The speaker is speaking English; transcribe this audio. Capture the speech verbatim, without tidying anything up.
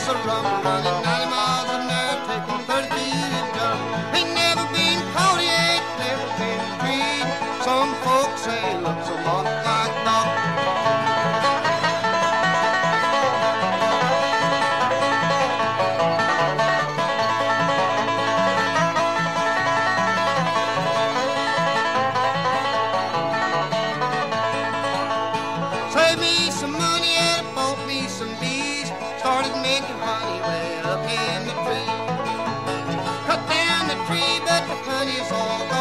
of rum, running ninety miles an hour, taking thirty feet in drum. Ain't never been caught, he ain't never been treed. Some folks say he looks a lot like Doc. Saved me some money and bought me some bees. Started making honey way up in the tree. Cut down the tree, but the honey's all gone.